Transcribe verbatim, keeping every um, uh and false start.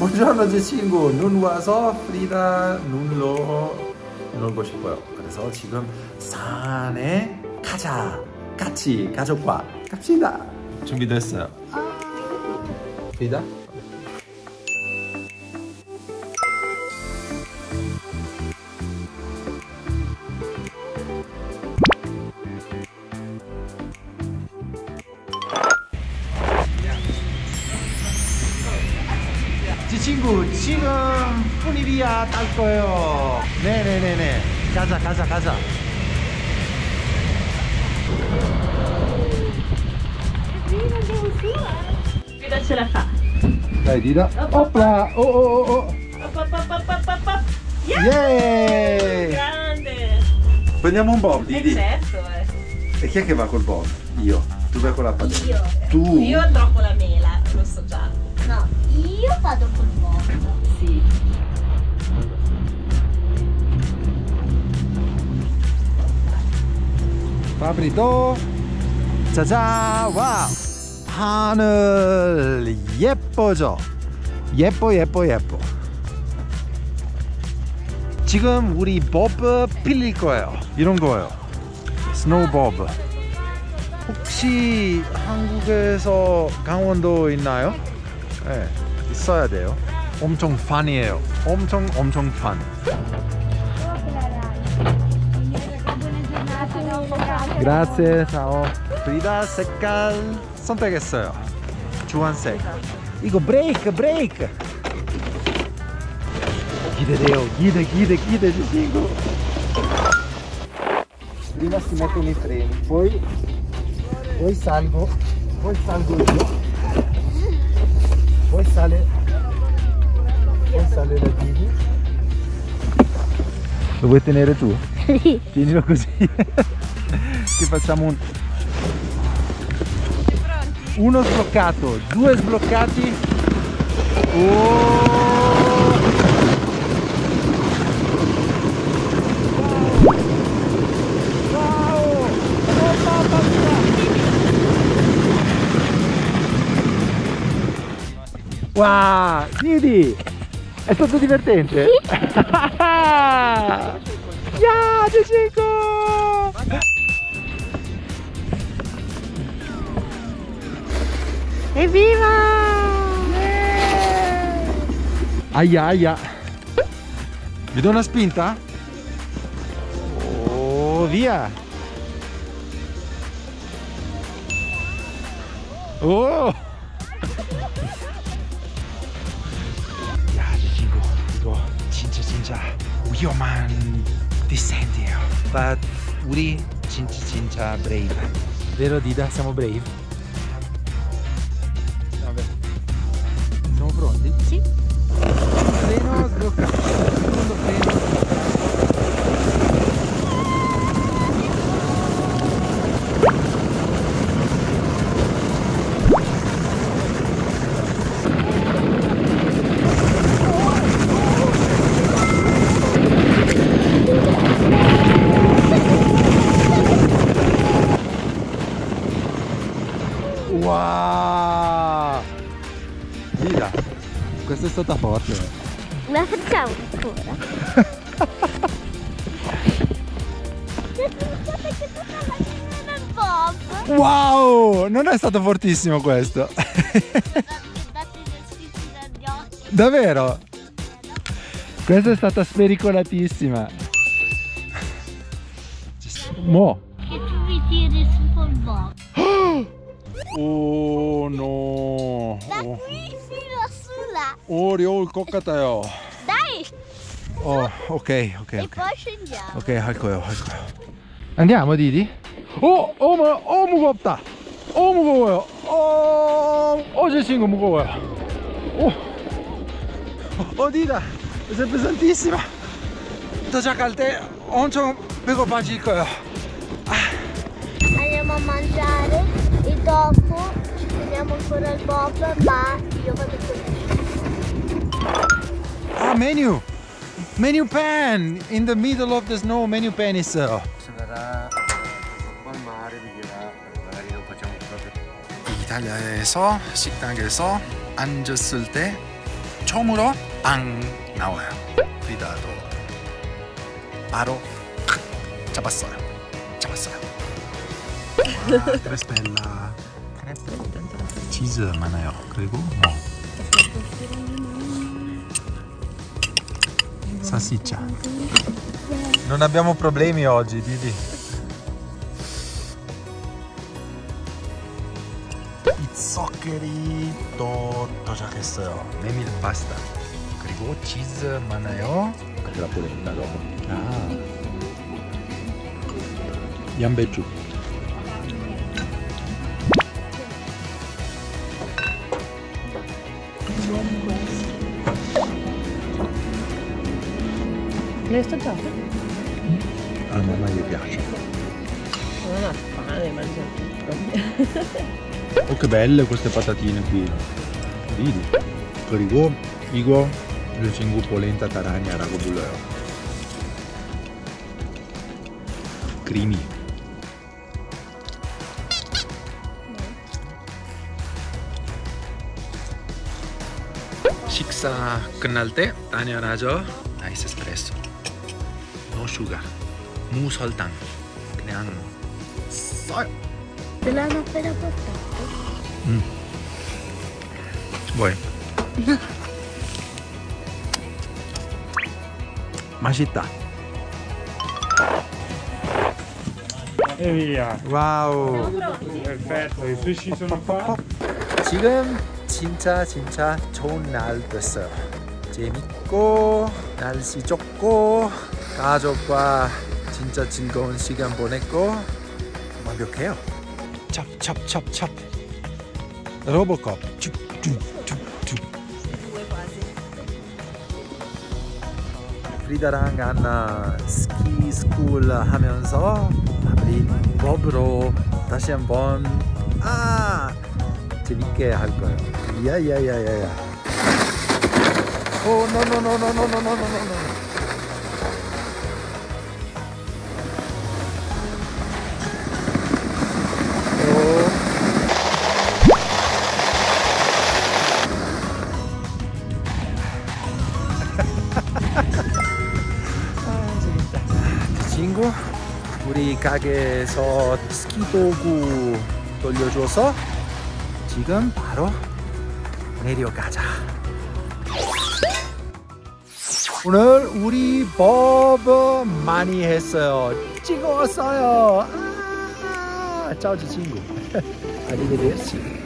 buongiorno 제 친구. 눈 와서 프리다 눈으로 놀고 싶어요. 그래서 지금 산에 가자. 같이 가족과 갑시다. 준비됐어요. 프리다? 제 친구 지금 funivia 탈 거예요. 네네네네. 가자 가자 가자. Dida ce la fa. Dai Dida. Opla. Oh oh oh oh. Op, op, op, op, op, op, op. Yeah! Grande. Prendiamo un bob, Eh Didi. certo, eh. E chi è che va col bob? Io. Tu vai con la padella. Io. Tu. Io andrò con la mela, lo so già. No, io vado col bob. Sì. 파브리도. 짜잔. 와우. 하늘 예뻐져. 예뻐 예뻐 예뻐. 지금 우리 버브 빌릴 거예요. 이런 거예요. 스노우 버브. 혹시 한국에서 강원도 있나요? 네, 있어야 돼요. 엄청 팬이에요. 엄청 엄청 팬. Grazie, ciao. 프리다 색깔 선택했어요. 주황색. 이거 브레이크, 브레이크. 기대돼요. 기대, 기대, 기대, 제 친구. Prima si mettono i freni, poi, poi salgo, poi salgo io, poi sale, poi sale la Didi. Lo vuoi tenere tu? Sì. Tienilo così. Che facciamo un... Uno sbloccato, due sbloccati. Oh! Wow, Didi, è stato divertente? Sì. Yeah, c'è cinque! Evviva! Yeah. Aia, aia. Vi do una spinta? Oh, via! Oh! 이거 진짜 진짜 위험한 디센트예요. But 우리 진짜 진짜 brave. Vero Dida? Siamo brave? Vabbè. Siamo pronti? Sì. Freno sbloccato. Secondo freno. Wow! Dida, questa è stata forte. La facciamo ancora. Bob. Wow! Non è stato fortissimo questo. Davvero? Questa è stata spericolatissima. Mo. Che tu mi tiri su col bob. Oh no. Da qui fino a su là. Oh, rio il coccateo. Dai. Oh, ok, ok, E ok. poi scendiamo. Ok, 할 거예요, 할 거예요. 안diamo, Didi? 어, 어머, 어 무겁다. 어 무거워요. 어, 어제 친구 무거워요. 어, 어 Dida, sei pesantissima. 도착할 때 엄청 배고파질 거예요. Andiamo a mangiare e dopo ci teniamo ancora il bob, ma io vado con il Ah, menu! Menu pan! In the middle of the snow, menu pan 있어요. 이탈리아에서 식당에서 앉았을 때 처음으로 빵 나와요. 프리다도 바로 잡았어요. 잡았어요. 크레스펠라. 치즈 많아요. 그리고 뭐 salsiccia. Non abbiamo problemi oggi, Didi. 이 zuccheri 또 도착했어요. 메밀 파스타. 그리고 치즈 많아요. La polenta dopo. 아. 양배추. Le assaggiate? A mamma gli piace. Non ha fame, mangia tutto. Oh, che belle queste patatine qui. Vedi? 그리고 이거 이 친구 폴렌타타라냐라고 불러요. 크리미. 식사 끝날 때 당연하죠. 아이스 에스프레소. No sugar. 무 설탕. 그냥 써요. Te l'hanno appena portato? 음. 뭐해? 맛있다. E via. 와우. Perfetto, i sushi sono qua. 지금 진짜 진짜 좋은 날 됐어요. 재밌고 날씨 좋고 가족과 진짜 즐거운 시간 보냈고 완벽해요. 찹찹찹찹 로보캅 춥춥춥춥. Due quasi. 프리다랑 안나 스키 스쿨 하면서 우리 법으로 다시 한번 아 재밌게 할 거예요. 야야야야야. 오 노노노노노노노노노. 친구 우리 가게에서 스키 도구 돌려줘서 지금 바로 내려가자. 오늘 우리 법 많이 했어요. 찍어왔어요. 아, 짜오지 친구. 아리베데르치.